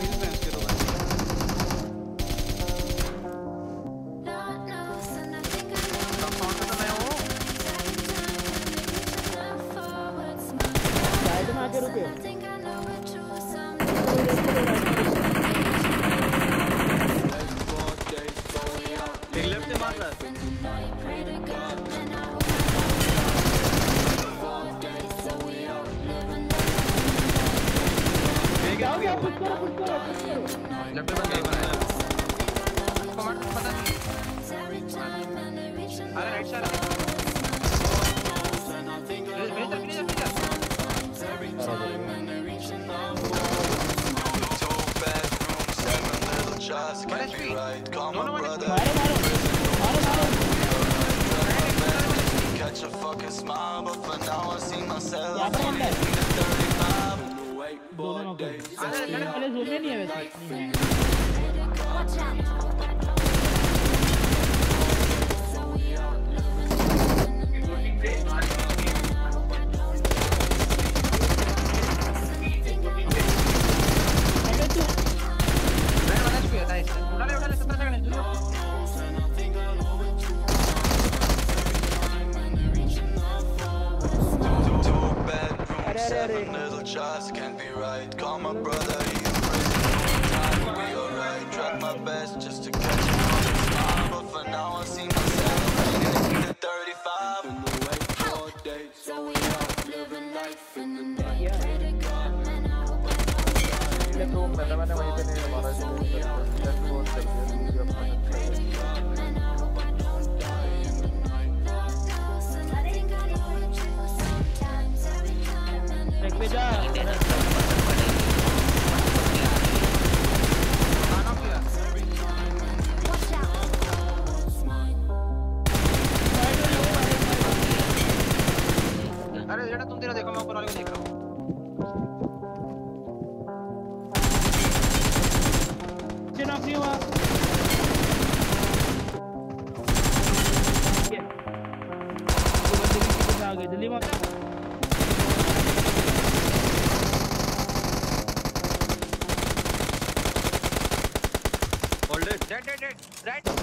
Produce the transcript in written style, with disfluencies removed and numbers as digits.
हिल पे इसके तो साइड में आके रुके लेफ्ट से मार रहा है पुश करो लेफ्ट पे बंदा है कमांड पता नहीं अरे right side Just can't be right. Call my brother. Catch a fucking smile, but for now I see myself. 35 in the wakeboard days. पहले जोन में नहीं है वैसे Just can't be right. Call my brother, he's prison. Time to be alright. Tried my best just to catch a fucking smile, but for now I see myself making it to 35 in the wakeboard days. So we all living life in the night. Pray to God, man, I hope I don't die. मैंने वहीं पे नहीं मारा left phone कर दिया Pray to God, man, I hope I don't die in the night. Lord knows, and I think I know the truth sometimes. Every time, and देख पे जा अरे जेड़ा तुम तेरा देखो मैं ऊपर वाले को देख रहा हूं चिन ऑफ नहीं हुआ आगे जल्दी मार होल्ड इट डेड राइट